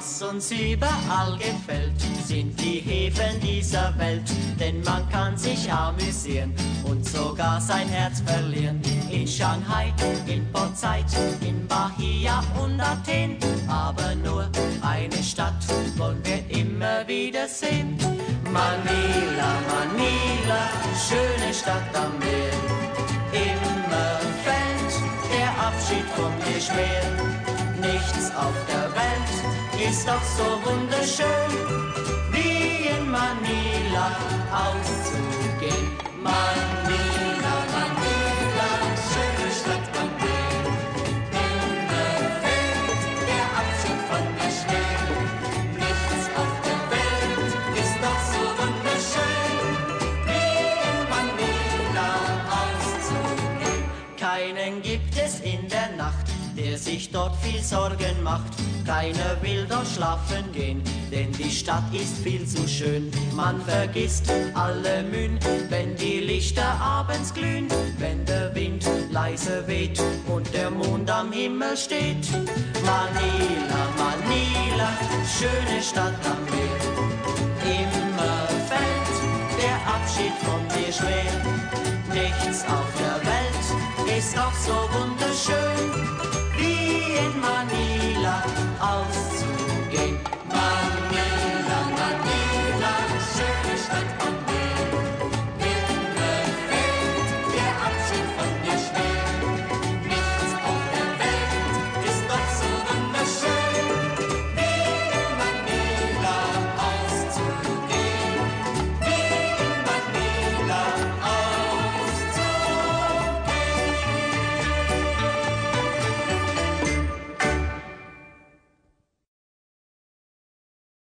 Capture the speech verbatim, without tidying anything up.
Was uns überall gefällt, sind die Häfen dieser Welt, denn man kann sich amüsieren und sogar sein Herz verlieren. In Shanghai, in Port Said, in Bahia und Athen, aber nur eine Stadt wollen wir immer wieder sehen. Manila, Manila, schöne Stadt am Meer, immer fällt der Abschied von dir schwer. Nichts auf der Welt ist doch so wunderschön, wie in Manila auszugehen. Manila, Manila, schöne Stadt am Meer, immer fällt der Abschied von dir schwer. Nichts auf der Welt ist doch so wunderschön, wie in Manila auszugehen. Keinen gibt es in der Nacht, der sich dort viel Sorgen macht. Keiner will dort schlafen gehen, denn die Stadt ist viel zu schön. Man vergisst alle Mühen, wenn die Lichter abends glühen, wenn der Wind leise weht und der Mond am Himmel steht. Manila, Manila, schöne Stadt am Meer, immer fällt der Abschied von dir schwer. Nichts auf der Welt ist doch so wunderschön,